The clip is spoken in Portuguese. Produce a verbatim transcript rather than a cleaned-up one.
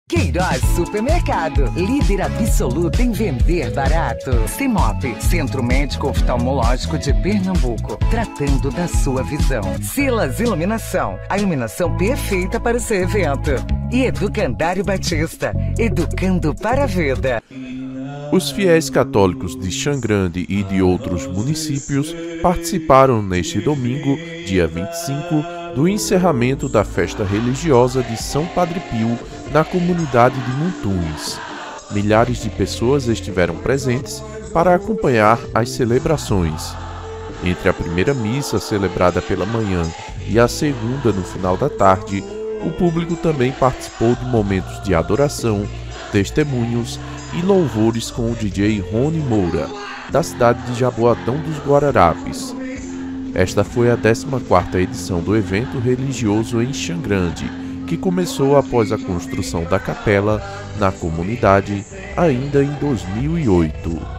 Queiroz Supermercado, líder absoluto em vender barato. CEMOP, Centro Médico Oftalmológico de Pernambuco, tratando da sua visão. Silas Iluminação, a iluminação perfeita para o seu evento. E Educandário Batista, educando para a vida. Os fiéis católicos de Xangrande e de outros municípios participaram neste domingo, dia vinte e cinco, do encerramento da festa religiosa de São Padre Pio na comunidade de Muntuns. Milhares de pessoas estiveram presentes para acompanhar as celebrações. Entre a primeira missa, celebrada pela manhã, e a segunda, no final da tarde, o público também participou de momentos de adoração, testemunhos e louvores com o D J Rony Moura, da cidade de Jaboatão dos Guararapes. Esta foi a décima quarta edição do evento religioso em Xangrande, que começou após a construção da capela na comunidade ainda em dois mil e oito.